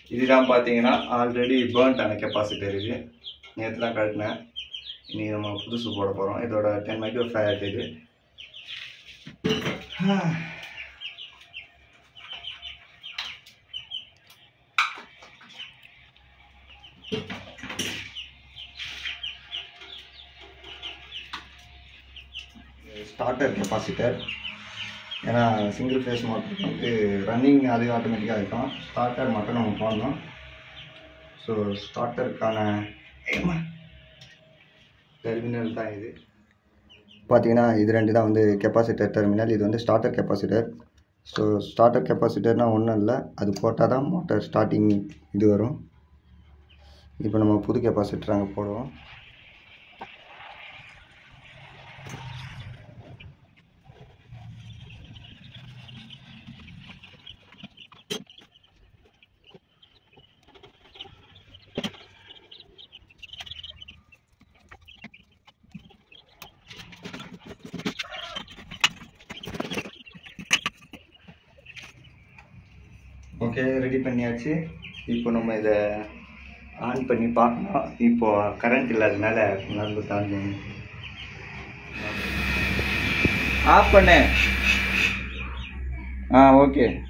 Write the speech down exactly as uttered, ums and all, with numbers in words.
இதுதான் பார்த்தீங்கன்னா already burnt ஆன கெப்பாசிட்டர் இது. நேற்று தான் கட்டினேன். இனி நம்ம புதுசு போட போகிறோம். இதோட டென் மைக்ரோ ஃபேரட் இது. Starter capacitor. ஏன்னா சிங்கிள் ஃபேஸ் மோட்டருக்கு வந்து ரன்னிங் அது ஆட்டோமேட்டிக்காக இருக்கும். ஸ்டார்டர் மட்டும் நம்ம போடணும். ஸோ ஸ்டார்டருக்கான டெர்மினல் தான் இது. பார்த்தீங்கன்னா இது ரெண்டு தான் வந்து கெப்பாசிட்டர் டெர்மினல். இது வந்து ஸ்டார்டர் கெப்பாசிட்டர். ஸோ ஸ்டார்டர் கெப்பாசிட்டர்னால் ஒன்றும் இல்லை, அது போட்டால் தான் மோட்டர் ஸ்டார்டிங் இது வரும். இப்போ நம்ம புது கெப்பாசிட்டர் அங்கே போடுவோம். ஓகே, ரெடி பண்ணியாச்சு. இப்போ நம்ம இதை ஆன் பண்ணி பார்க்கணும். இப்போது கரண்ட் இல்லாததுனால நடந்து தாண்டி ஆஃப் பண்ணு. ஆ ஓகே.